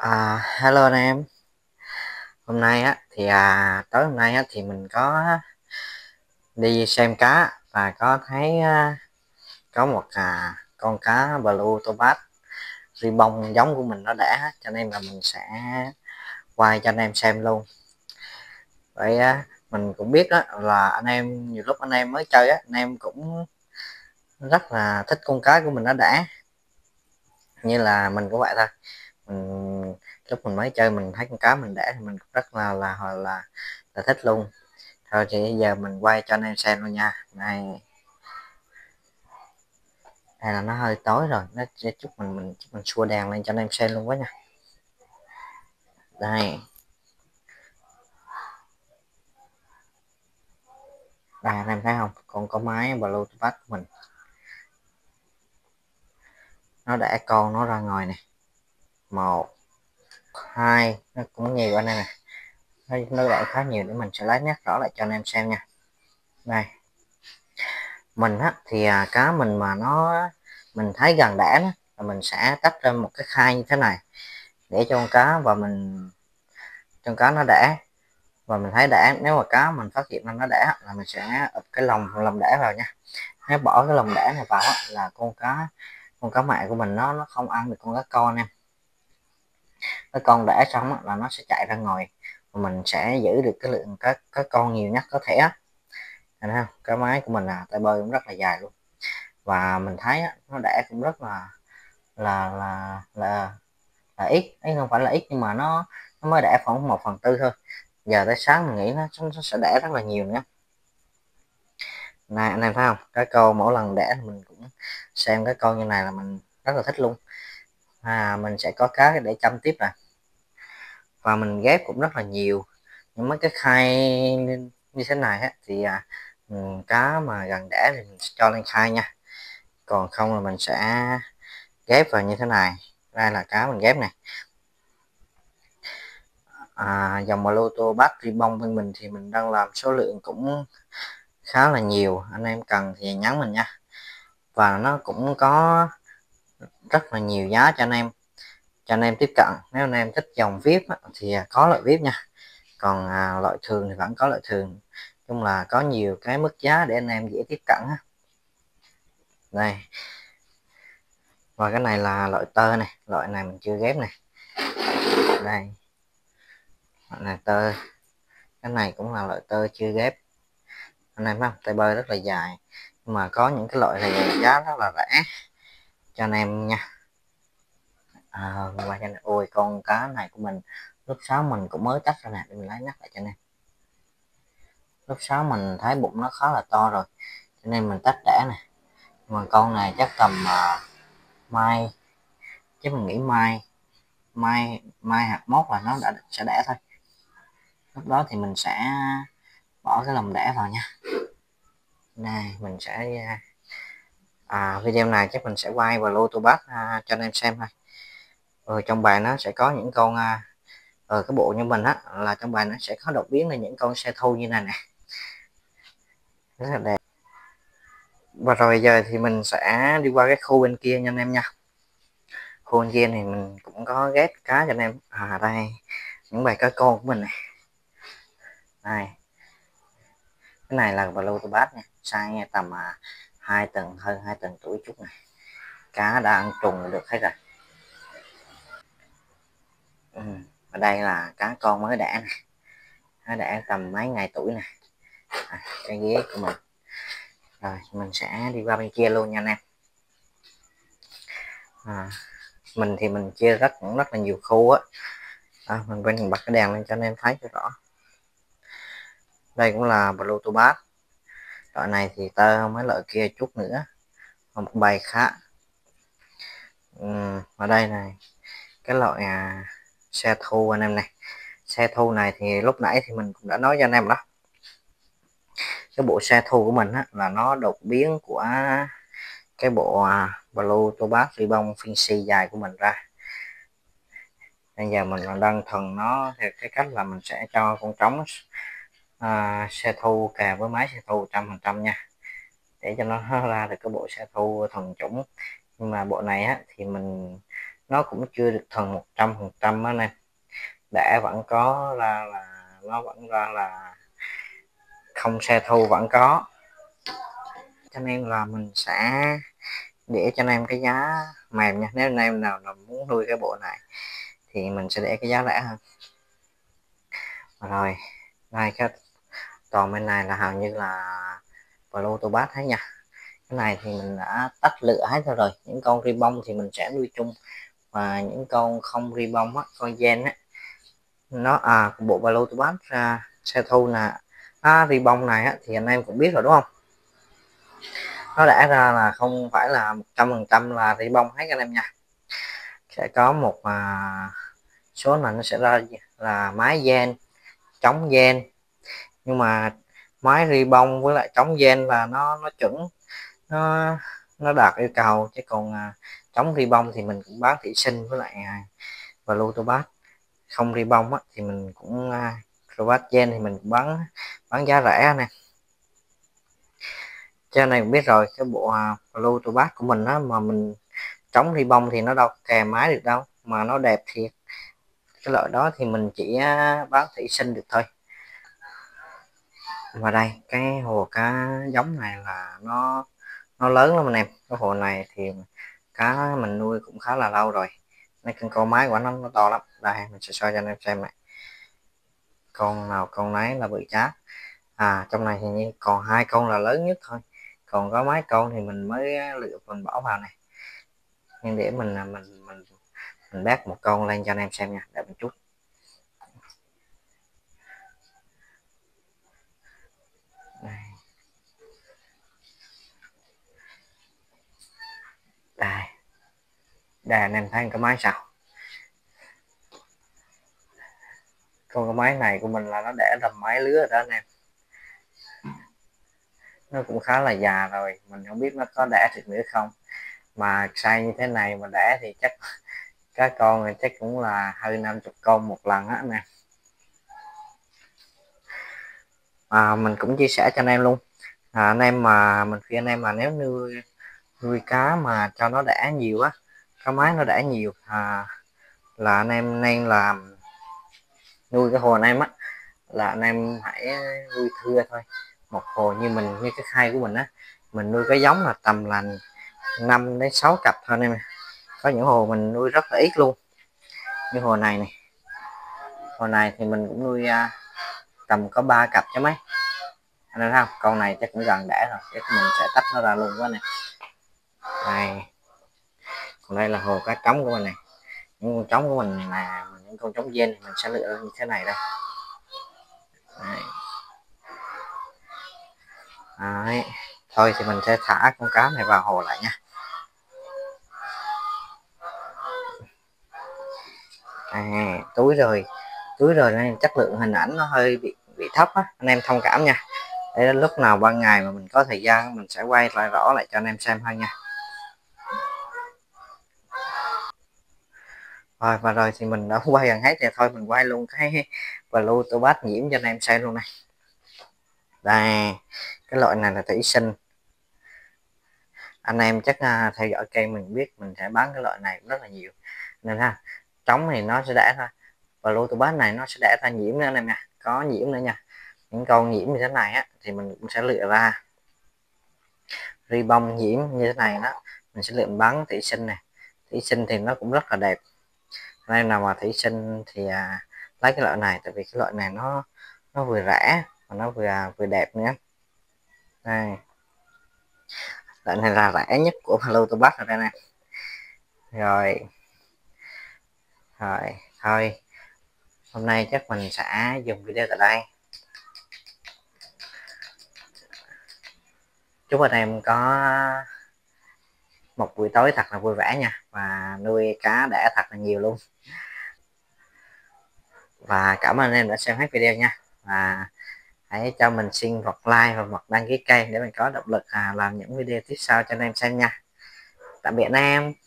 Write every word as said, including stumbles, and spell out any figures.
À, hello anh em. Hôm nay á thì à, tối hôm nay á thì mình có đi xem cá và có thấy à, có một à, con cá blue topat ribbon giống của mình nó đẻ, cho nên là mình sẽ quay cho anh em xem luôn. Vậy á, mình cũng biết đó là anh em nhiều lúc anh em mới chơi á, anh em cũng rất là thích con cá của mình nó đẻ, như là mình cũng vậy thôi. Mình lúc mình mới chơi mình thấy con cá mình đẻ thì mình rất là là là, là thích luôn. Thôi thì bây giờ mình quay cho anh em xem luôn nha. Này, hay là nó hơi tối rồi, nó chút mình mình mình xua đèn lên cho anh em xem luôn quá nha. Đây, đây anh em thấy không, con có máy Bluetooth của mình nó đẻ con nó ra ngoài này, một hai, nó cũng nhiều anh em nè, nó, nó đẻ khá nhiều, để mình sẽ lấy nét rõ lại cho anh em xem nha. Đây, mình á thì à, cá mình mà nó mình thấy gần đẻ đó, là mình sẽ tách ra một cái khay như thế này để cho con cá và mình cho con cá nó đẻ. Và mình thấy đẻ, nếu mà cá mình phát hiện ra nó đẻ là mình sẽ ụp cái lồng lồng đẻ vào nha. Nếu bỏ cái lồng đẻ này vào là con cá con cá mẹ của mình nó nó không ăn được con cá con em. Cái con đẻ xong là nó sẽ chạy ra ngoài và mình sẽ giữ được cái lượng cá cá con nhiều nhất có thể á. Thấy không, cái máy của mình là tay bơi cũng rất là dài luôn, và mình thấy nó đẻ cũng rất là là là là, là ít ấy, không phải là ít nhưng mà nó nó mới đẻ khoảng một phần tư thôi. Giờ tới sáng mình nghĩ nó, nó sẽ đẻ rất là nhiều nữa. Này anh em thấy không, cái câu mỗi lần đẻ mình cũng xem cái câu như này là mình rất là thích luôn. À, mình sẽ có cá để chăm tiếp nè, và mình ghép cũng rất là nhiều. Nhưng mấy cái khay như thế này á, thì à, cá mà gần đẻ thì mình sẽ cho lên khay nha, còn không là mình sẽ ghép vào như thế này. Đây là cá mình ghép này. À, dòng Bluetooth Bass Ribbon bên mình thì mình đang làm số lượng cũng khá là nhiều, anh em cần thì nhắn mình nha. Và nó cũng có rất là nhiều giá cho anh em cho anh em tiếp cận. Nếu anh em thích dòng vi ai pi thì có loại vi ai pi nha, còn à, loại thường thì vẫn có loại thường. Chung là có nhiều cái mức giá để anh em dễ tiếp cận á. Đây, và cái này là loại tơ này, loại này mình chưa ghép này. Đây, loại này tơ, cái này cũng là loại tơ chưa ghép. Anh em thấy không, tay bơi rất là dài, nhưng mà có những cái loại này giá rất là rẻ cho anh em nha. À, và cho nên, ôi con cá này của mình lúc sáu mình cũng mới tách ra nè, để mình lấy nắp lại cho anh em. Lúc sáu mình thấy bụng nó khá là to rồi cho nên mình tách đẻ này, mà con này chắc tầm uh, mai, chứ mình nghĩ mai mai mai hoặc mốt là nó đã sẽ đẻ thôi. Lúc đó thì mình sẽ bỏ cái lồng đẻ vào nha. Này mình sẽ à, video này chắc mình sẽ quay vào lô tô bát à, cho anh em xem thôi. Rồi trong bài nó sẽ có những con à, ở cái bộ như mình á, là trong bài nó sẽ có đột biến là những con xe thu như này nè, rất là đẹp. Và rồi giờ thì mình sẽ đi qua cái khu bên kia nha anh em nha. Khu bên kia thì mình cũng có ghép cá cho anh em. À đây, những bài cá con của mình này. Đây, cái này là blue tobat nha, size tầm à, hai tuần, hơn hai tuần tuổi chút này. Cá đã ăn trùng được hết rồi. Ừ. Và đây là cá con mới đẻ này, nó đẻ tầm mấy ngày tuổi nè. À, cái ghế của mình. Rồi mình sẽ đi qua bên kia luôn nha anh em. À, mình thì mình chia rất cũng rất là nhiều khu á. À, mình quên bật cái đèn lên cho anh em thấy cho rõ. Đây cũng là blue tobat, loại này thì tơ mấy loại kia chút nữa, một bài khác. Ừ, ở đây này cái loại à, xe thu anh em này. Xe thu này thì lúc nãy thì mình cũng đã nói cho anh em đó, cái bộ xe thu của mình á, là nó đột biến của cái bộ à, blue tobat ribbon fancy dài của mình ra. Bây giờ mình đang thuần nó theo cái cách là mình sẽ cho con trống à, xe thu kèm với máy xe thu trăm phần trăm nha, để cho nó ra được cái bộ xe thu thuần chủng. Nhưng mà bộ này á, thì mình nó cũng chưa được thần một trăm phần trăm á nè, đẻ vẫn có ra là nó vẫn ra là không xe thu vẫn có, cho nên là mình sẽ để cho anh em cái giá mềm nha. Nếu anh em nào là muốn nuôi cái bộ này thì mình sẽ để cái giá rẻ hơn. Rồi đây, cái toàn bên này là hầu như là Bluetooth hết nha. Cái này thì mình đã tách lựa hết rồi, những con ribbon thì mình sẽ nuôi chung, và những con không ribbon á, con gen á, nó à bộ Bluetooth ra xe thu nè. À, ribbon này á, thì anh em cũng biết rồi đúng không, nó đã ra là không phải là một trăm phần trăm là ribbon hết anh em nha. Sẽ có một à, số này nó sẽ ra là máy gen, chống gen, nhưng mà máy ribbon với lại chống gen là nó nó chuẩn, nó nó đạt yêu cầu, chứ còn à, chống ribbon thì mình cũng bán thủy sinh với lại à, và Bluetooth. Không ribbon á thì mình cũng à, robot gen thì mình cũng bán bán giá rẻ nè. Cho này cũng biết rồi, cái bộ à, Bluetooth của mình á, mà mình chống ribbon thì nó đâu kèm máy được đâu, mà nó đẹp thiệt. Cái loại đó thì mình chỉ à, bán thủy sinh được thôi. Và đây, cái hồ cá giống này là nó nó lớn lắm anh em. Cái hồ này thì cá mình nuôi cũng khá là lâu rồi, mấy con máy của nó nó to lắm. Đây mình sẽ soi cho anh em xem này, con nào con nấy là bự chát. À, trong này thì như còn hai con là lớn nhất thôi, còn có mấy con thì mình mới lựa mình bỏ vào này. Nhưng để mình mình mình mình bác một con lên cho anh em xem nha, để một chút. Đây. Đây. Đây anh em thấy cái máy sao, con cái máy này của mình là nó đẻ tầm mấy lứa rồi đó anh em, nó cũng khá là già rồi, mình không biết nó có đẻ được nữa không, mà size như thế này mà đẻ thì chắc các con này chắc cũng là hơn năm mươi con một lần á nè. À, mình cũng chia sẻ cho anh em luôn, à, anh em mà mình khuyên anh em mà nếu nuôi nuôi cá mà cho nó đẻ nhiều á, cá mái nó đẻ nhiều à, là anh em nên làm nuôi cái hồ anh em á, là anh em hãy nuôi thưa thôi. Một hồ như mình, như cái khay của mình á, mình nuôi cái giống là tầm là năm đến sáu cặp thôi anh em. Có những hồ mình nuôi rất là ít luôn, như hồ này này, hồ này thì mình cũng nuôi uh, tầm có ba cặp chứ mấy anh em thấy không. Con này chắc cũng gần đẻ rồi, chắc mình sẽ tách nó ra luôn quá nè. Đây, còn đây là hồ cá trống của mình này. Những con trống của mình là những con trống gen mình sẽ lựa như thế này đây. Đây. Đấy. Thôi thì mình sẽ thả con cá này vào hồ lại nha. À, túi rồi túi rồi nên chất lượng hình ảnh nó hơi bị bị thấp á, anh em thông cảm nha. Để lúc nào ban ngày mà mình có thời gian mình sẽ quay lại rõ lại cho anh em xem hơn nha. Rồi và rồi thì mình đã quay gần hết rồi, thôi mình quay luôn cái Bluetooth nhiễm cho anh em xem luôn này. Đây, cái loại này là thủy sinh, anh em chắc uh, theo dõi kênh mình biết mình sẽ bán cái loại này rất là nhiều nên ha. Trống thì nó sẽ đẻ ra, và Bluetooth này nó sẽ đẻ ra nhiễm nữa anh em nha, có nhiễm nữa nha. Những con nhiễm như thế này á thì mình cũng sẽ lựa ra. Ribbon nhiễm như thế này đó mình sẽ lựa bán thủy sinh này. Thủy sinh thì nó cũng rất là đẹp, nên nào mà thủy sinh thì à, lấy cái loại này, tại vì cái loại này nó nó vừa rẻ và nó vừa vừa đẹp nữa. Đây, loại này là rẻ nhất của Bluetooth rồi đây nè. Rồi rồi thôi, hôm nay chắc mình sẽ dùng video tại đây. Chúc anh em có một buổi tối thật là vui vẻ nha, và nuôi cá đẻ thật là nhiều luôn. Và cảm ơn anh em đã xem hết video nha, và hãy cho mình xin một like và một đăng ký kênh để mình có động lực à, làm những video tiếp sau cho anh em xem nha. Tạm biệt anh em.